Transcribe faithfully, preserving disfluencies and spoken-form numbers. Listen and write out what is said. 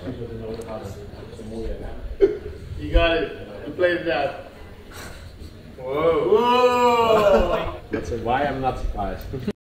You got it. You played that. Whoa. Whoa. So why I'm not surprised.